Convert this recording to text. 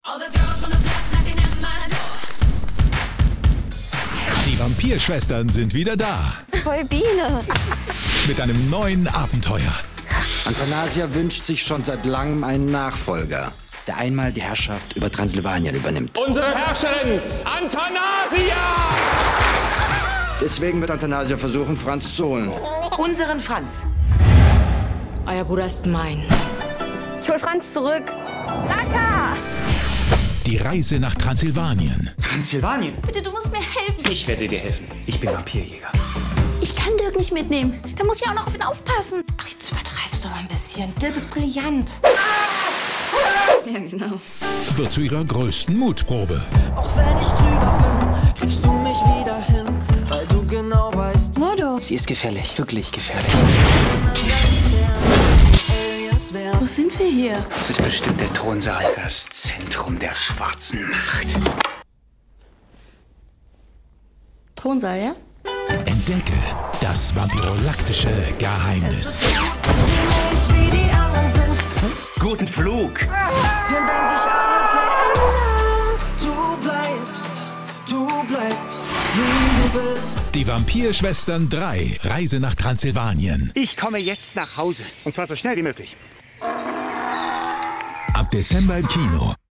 Die Vampirschwestern sind wieder da. Voll Biene. Mit einem neuen Abenteuer. Athanasia wünscht sich schon seit langem einen Nachfolger, der einmal die Herrschaft über Transsilvanien übernimmt. Unsere Herrscherin, Athanasia! Deswegen wird Athanasia versuchen, Franz zu holen. Unseren Franz. Euer Bruder ist mein. Ich hol Franz zurück. Raka! Die Reise nach Transsilvanien. Transsilvanien? Bitte, du musst mir helfen. Ich werde dir helfen. Ich bin Vampirjäger. Ich kann Dirk nicht mitnehmen. Da muss ich auch noch auf ihn aufpassen. Ach, jetzt übertreibst du aber ein bisschen. Dirk ist brillant. Ja, genau. Wird zu ihrer größten Mutprobe. Auch wenn ich drüber bin, kriegst du mich wieder hin, weil du genau weißt, Mordo. Sie ist gefährlich, wirklich gefährlich. Wo sind wir hier? Das ist bestimmt der Thronsaal, das Zentrum der schwarzen Macht. Thronsaal, ja? Entdecke das vampirolaktische Geheimnis. wie die anderen sind. Guten Flug! Denn wenn sich alle verändern, du bleibst, wie du bist. Die Vampirschwestern 3. Reise nach Transsilvanien. Ich komme jetzt nach Hause. Und zwar so schnell wie möglich. Ab Dezember im Kino.